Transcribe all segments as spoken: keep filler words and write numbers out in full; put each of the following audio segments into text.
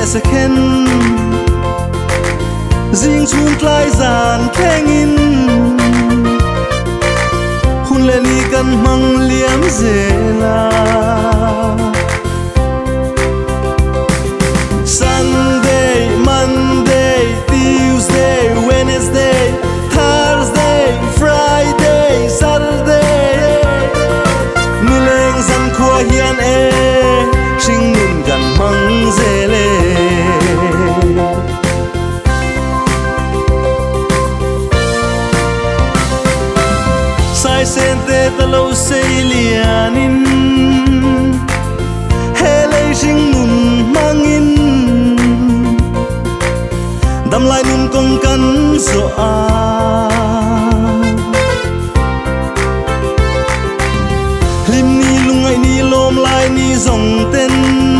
sẽ khen riêng chung lại giàn khen in hun lên đi cần măng liếm dễ la Sunday, Monday, Tuesday, Wednesday, Thursday, Friday, Saturday Nileng san khua hian e Sing nun gan mang dễ lê Sai sen te ta lâu xây lianin He lê sing nun mang in Đâm lại nun công cắn rõ à Lim ni lung ai ni lom lại ni dòng tên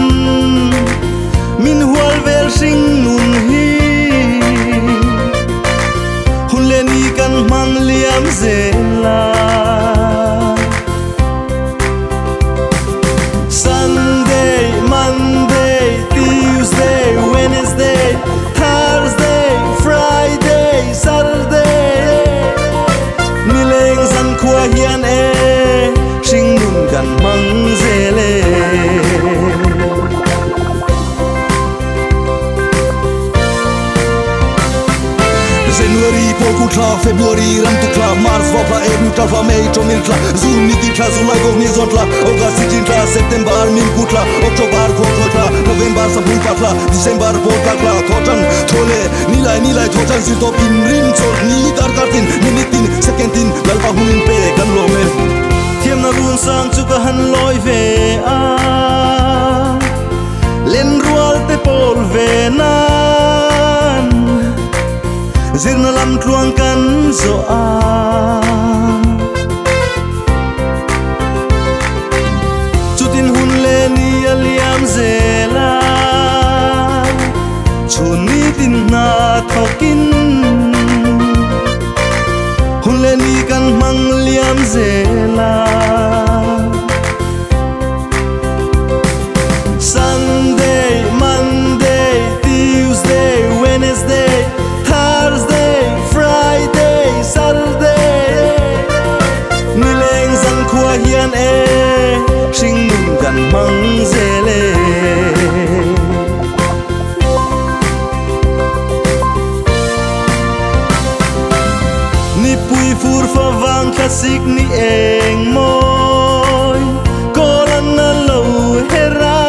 Min hual vel sing nun hi Hun lên ni kan mang liam dễ la Sunday, Monday, Tuesday, Wednesday, Thursday, Friday, Saturday Nileng san khua hian e Sing nun gan mang dễ lê January po kutla, February ram tukla, Mars vapla, April tla, May chomil tla, June ni tla, July go ni zontla, August sitin tla, September min kutla, October ko kutla, November sabun patla, December po kakla, Thotan thole, nilai nilai thotan sil to pin rim chol ni dar kartin, minutin, secondin, lalpa hunin pe kan lo me. Thiam na run sang chu ka han loi ve a, len rual te pol ve nan. Zir na lam tluang kan zo a Chutin hun le ni aliam zela Chun ni tin na thokin Hun le ni kan mang liam zela Sunday, Monday, Tuesday, Wednesday, Thursday, Friday, Saturday Nileng san khua hian e Sing nun gan mang dễ lê Ni pui fur fa vang classic ni eng môi Koran na lâu hera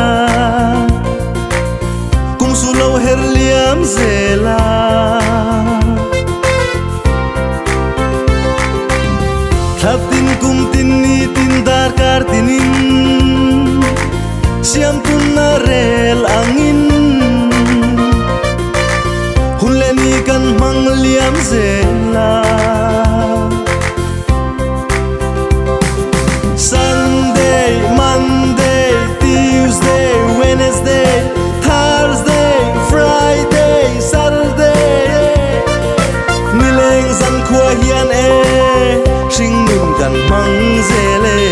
Kum su lâu her liam dễ la Tin kum tin ni tin dar kar tinin Siam tun na rel angin Hun le ni kan mang liam zela Sunday, Monday, Tuesday, Wednesday, Thursday, Friday, Saturday Nileng san khua hian e Sing nun gan mang dễ lê